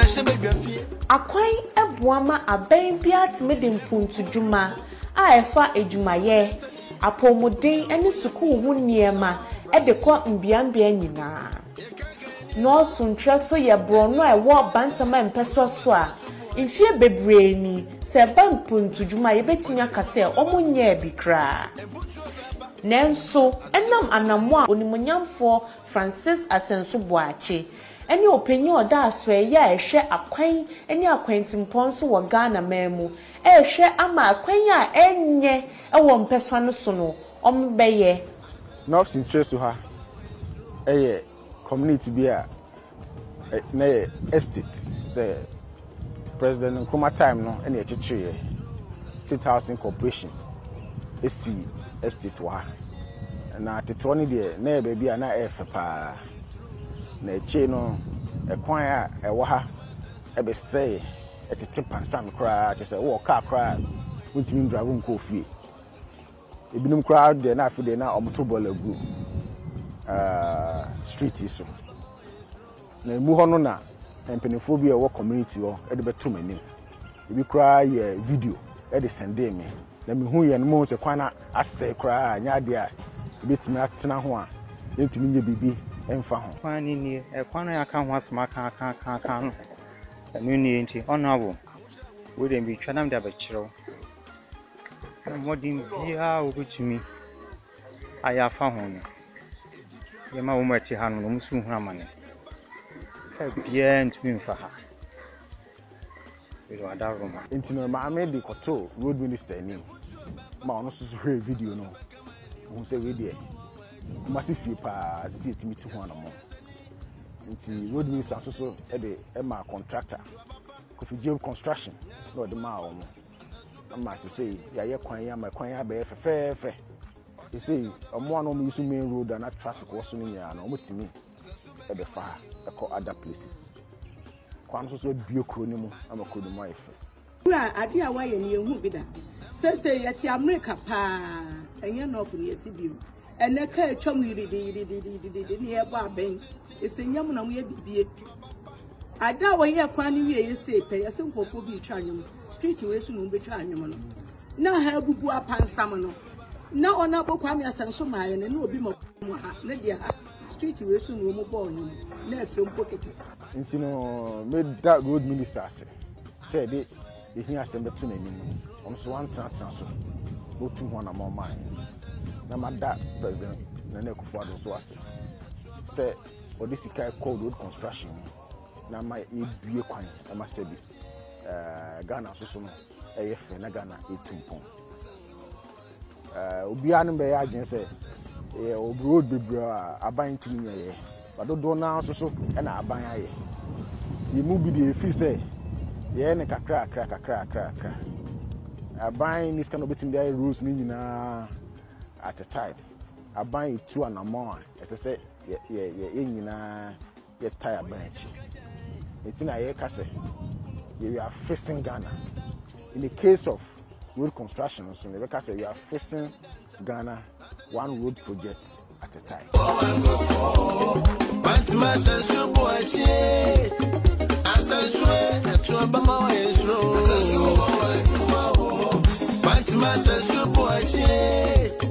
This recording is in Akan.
Akwan ebuama aben biat medin puntu juma a efa ejumaye apomuden ene sukuu hu niema edekọ mbiambia nyina no Suntreso ye brono e wo bantama mpeso so a mfie bebree ni se ban puntu juma ye betimi akase omonye bikra nenso enam anamo a onimonyamfo Francis Asenso Boache eni openye oda aso ya ehwe akwan eni akwantimpon so wo Ghana memu ehwe ama akwan a enye ewo mpeso no so no ombeye no Suntreso ha community bia na estate say President Nkrumah time no eni echichire State Housing Corporation esi estate wa na tetoni de na baby na efe pa na eche no ekwan a ewo ha ebe say etete pansam kra che say wo car kra untimi drive nko fie ebinim kra de na afi de na omotobol agu street so na emu ho no na empenifo bi e wo community ho e de beto mani ebi kra ye video e de send me na me hu ye no mo se kwan na ase kra anya de a betimi atena ho a entimi nye bibi emfa ho kwan ni e kwan ya ka ho asma ka no enu ni enti honorable we dem bi twanam da bakiro na modin bia obutumi aya fa ho no ye ma wo machi ha no musu hu amane ka bia entimi mfa ha we do adaroma enti no ma me de koto road minister ni ma ono so video no who say we there massive few pa see it me to one more nti road minister so e de e ma contractor Kofi Job construction no de ma omo ama say ya ye kwan ya ma kwan ya be fe e say omo no use main road and traffic was no nya na omo timi e be fa e call other places kwan so bio kro ni mu ama kro ni mu ayefe ura ade a wa ye ne hu bi da say yeti America pa enye no fu ne yeti bi ene ka atwam yiri ne ye ba ben esenyam na mu ye bibie ada wa ye kwan ni wie ye say pe ye senkofo bi twa anwom street we su no be twa anwom no na ha bubu apansam no na ona bokwa me asanso maaye ne obi mo ha ne dia ha street we su no mo ball no na afem pokeke nti no made that road minister say de ehia sembe to na nim on so one transfer so go to one among mine na mada president na na Akufo Addo so ase say odisika called road construction na ma edue kwan na ma sebi Ghana so no eyefe na Ghana etumpon obi anu be ya adwen say road bebra aban timi ye badodo na so na aban aye yimu bi de free say ye ne kakra aban this kind of betting there rules ni nyina at a time aban two and more as say ye nyina ye tire branch it's na ye ka say we are facing Ghana in the case of road construction so we ka say we are facing Ghana one road project at a time Master,